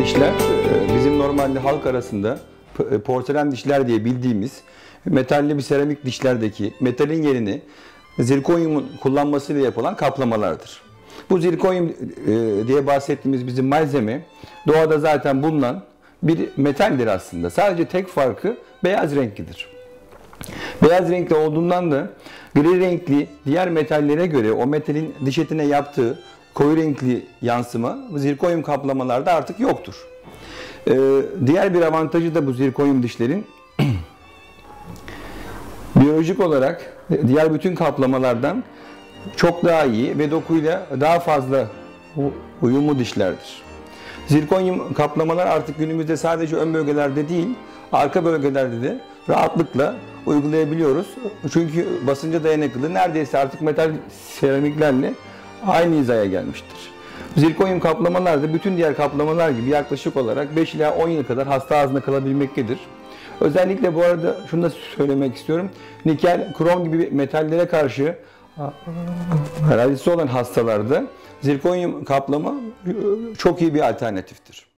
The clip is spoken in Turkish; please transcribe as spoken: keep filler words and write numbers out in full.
dişler bizim normalde halk arasında porselen dişler diye bildiğimiz metalli bir seramik dişlerdeki metalin yerini zirkonyumun kullanmasıyla yapılan kaplamalardır. Bu zirkonyum diye bahsettiğimiz bizim malzeme doğada zaten bulunan bir metaldir aslında. Sadece tek farkı beyaz renklidir. Beyaz renkli olduğundan da gri renkli diğer metallere göre o metalin diş etine yaptığı koyu renkli yansıma zirkonyum kaplamalarda artık yoktur. Ee, diğer bir avantajı da bu zirkonyum dişlerin biyolojik olarak diğer bütün kaplamalardan çok daha iyi ve dokuyla daha fazla uyumlu dişlerdir. Zirkonyum kaplamalar artık günümüzde sadece ön bölgelerde değil, arka bölgelerde de rahatlıkla uygulayabiliyoruz. Çünkü basınca dayanıklılığı neredeyse artık metal seramiklerle aynı hizaya gelmiştir. Zirkonyum kaplamalar da bütün diğer kaplamalar gibi yaklaşık olarak beş ila on yıl kadar hasta ağzında kalabilmektedir. Özellikle bu arada şunu da söylemek istiyorum. Nikel, krom gibi metallere karşı alerjisi olan hastalarda zirkonyum kaplama çok iyi bir alternatiftir.